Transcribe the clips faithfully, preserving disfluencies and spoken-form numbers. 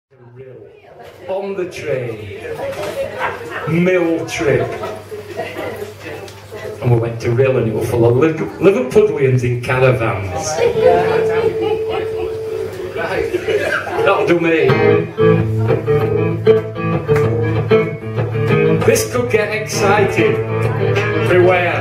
Rhyl, on the train, mill trip, and we went to Rhyl and it was full of Liverpudlians in caravans. Right, that'll do me. This could get exciting. Beware.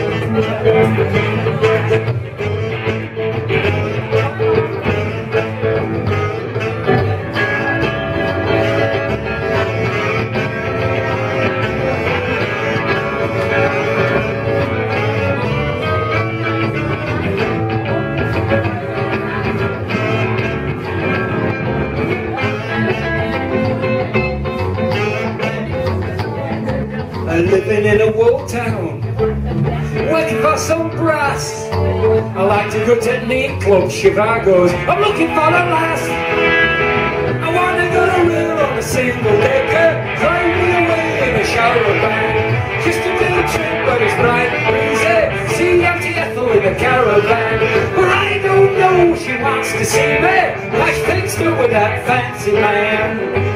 Living in a wall town, working for some brass. I like to go to neat clubs, Chicago's. I'm looking for a lass. I wanna go to Rhyl on a single decker, drive me away in a shower van, just to do a trip where it's bright and breezy, see Auntie Ethel in a caravan. But I don't know she wants to see me, like fixed up with that fancy man.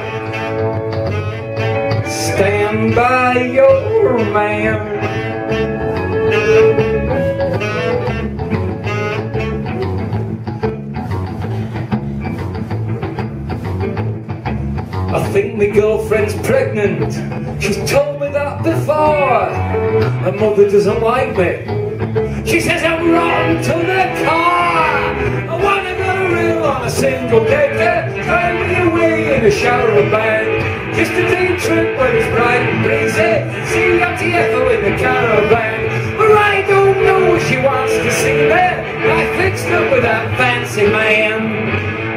Stand by your man. I think my girlfriend's pregnant. She's told me that before. Her mother doesn't like me. She says I'm rotten to the core. I wanna go to Rhyl on a single decker, drive me away in a shower van, just a day trip where it's bright and breezy, see Auntie Ethel in the caravan. But I don't know if she wants to see me, I fixed up with that fancy man.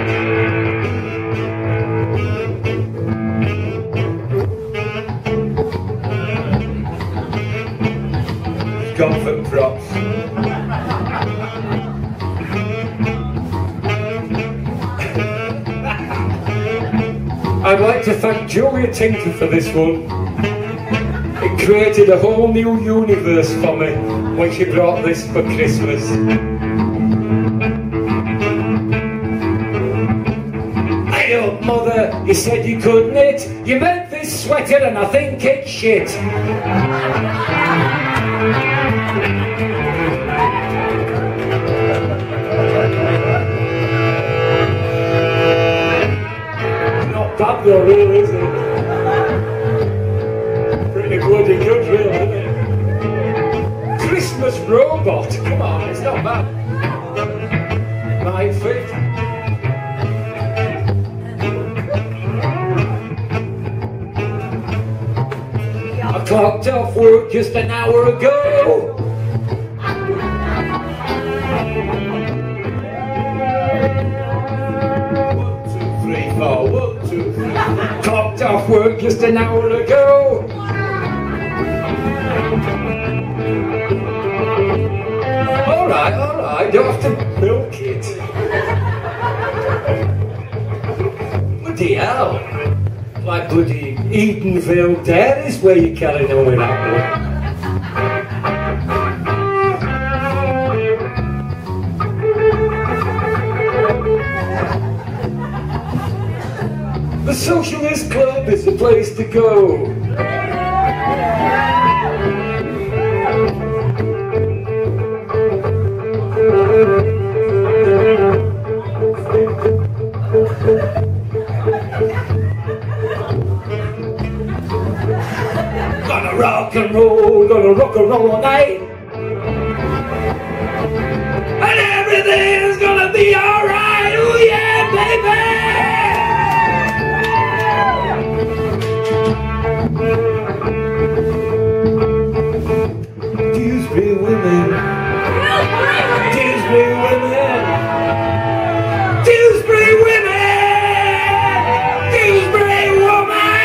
He's gone for props. I'd like to thank Julia Tinker for this one. It created a whole new universe for me when she brought this for Christmas. Hey up, mother, you said you could knit. You meant this sweater and I think it's shit. Bad though, really, isn't it? Pretty bloody good, really, isn't it? Christmas robot, come on, it's not bad. Might fit. I clocked off work just an hour ago. Oh, one, two, three. Clocked off work just an hour ago. Alright, alright, don't have to milk it. Bloody hell. Like bloody Edenvale Dairies where you're carrying on with that one. The Socialist Club is the place to go. Gonna rock and roll, gonna rock and roll all night. And everything's gonna be alright, oh yeah, baby! Dewsbury women, Dewsbury women, Dewsbury women, Dewsbury woman.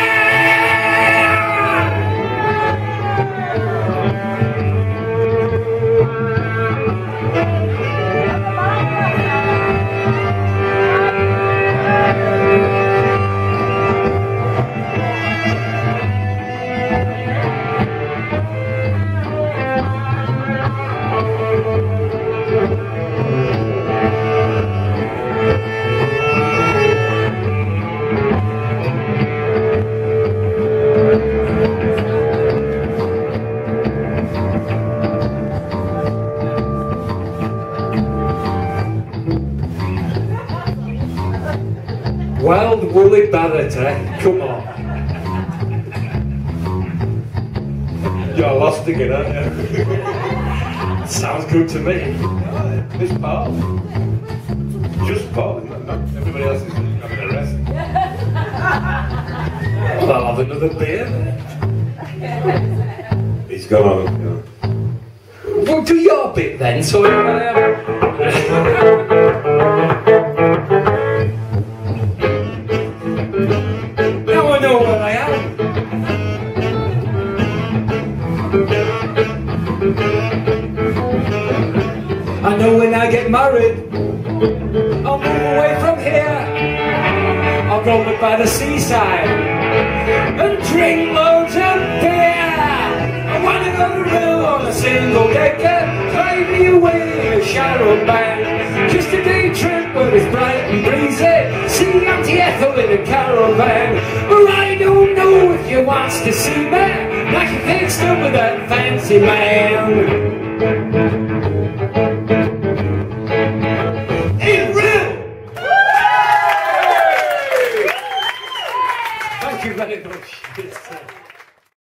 wild woolly barret, eh? Come on. You're lost again, aren't you? Sounds good to me. This Paul. Just Paul, isn't it? Not everybody else is having a rest. Well, I'll have another beer. He's gone on, you know. Well, do your bit then, so everybody have... Now I know where I am. I know when I get married, I'll move away from here. I'll roam it by the seaside and drink loads of beer. I wanna go to Rhyl on a single decker, drive me away in a shadow band, just a day trip where it's bright and breezy, see Auntie Ethel in a caravan. But I don't know if you wants to see me, like you fixed up with that fancy man.